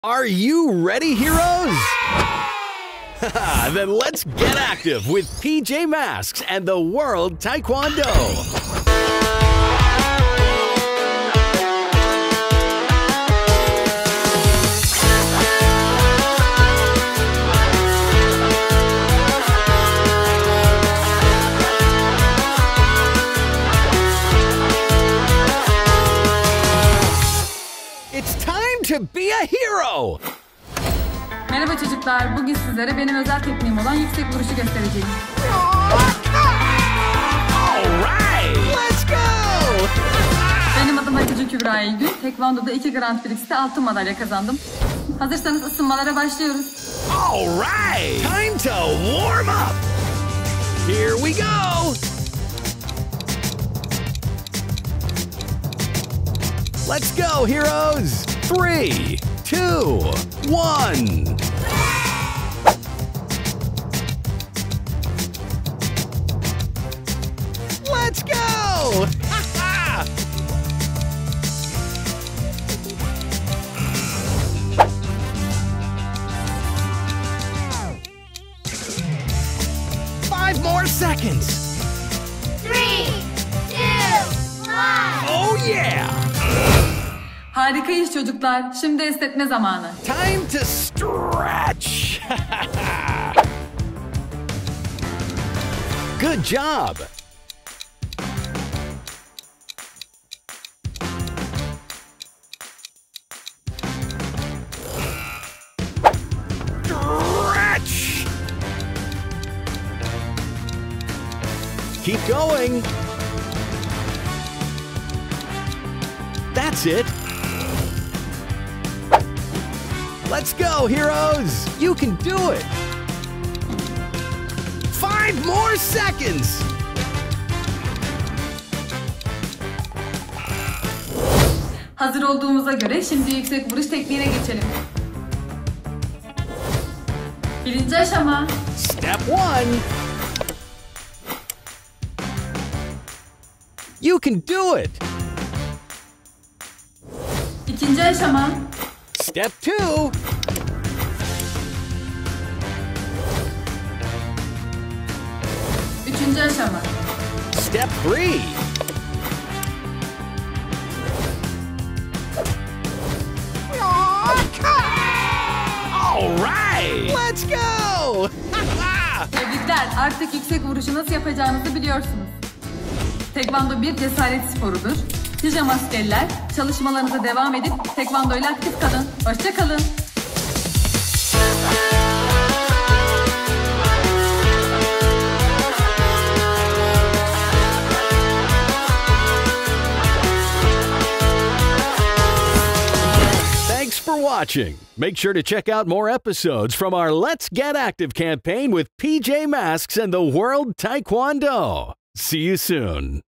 Are you ready, heroes? Then let's get active with PJ Masks and the World Taekwondo. It's time to be a hero. Merhaba çocuklar, bugün sizlere benim özel tekniğim olan yüksek vuruşu göstereceğim. Alright, let's go. Benim adım Hatice Kübra İlgün. Taekwondo'da 2 Grand Prix'te altın madalya kazandım. Hazırsanız ısınmalara başlıyoruz. Alright, time to warm up. Here we go. Let's go, heroes. 3, 2, 1. Let's go! 5 more seconds. 3, 2, 1. Oh yeah! Harikayız çocuklar. Şimdi esnetme zamanı. Time to stretch. Good job. Stretch. Keep going. That's it. Let's go, heroes! You can do it! 5 more seconds! Hazır olduğumuza göre şimdi yüksek vuruş tekniğine geçelim. Birinci aşama. Step 1. You can do it! İkinci aşama. Step 2. Üçüncü aşama. Step 3. Alright! Let's go! Tebrikler. Artık yüksek vuruşu nasıl yapacağınızı biliyorsunuz. Taekwondo bir cesaret sporudur. Pijama askeriler, çalışmalarınıza devam edip Taekwondo ile aktif kalın. Hoşça kalın. Thanks for watching. Make sure to check out more episodes from our Let's Get Active campaign with PJ Masks and the World Taekwondo. See you soon.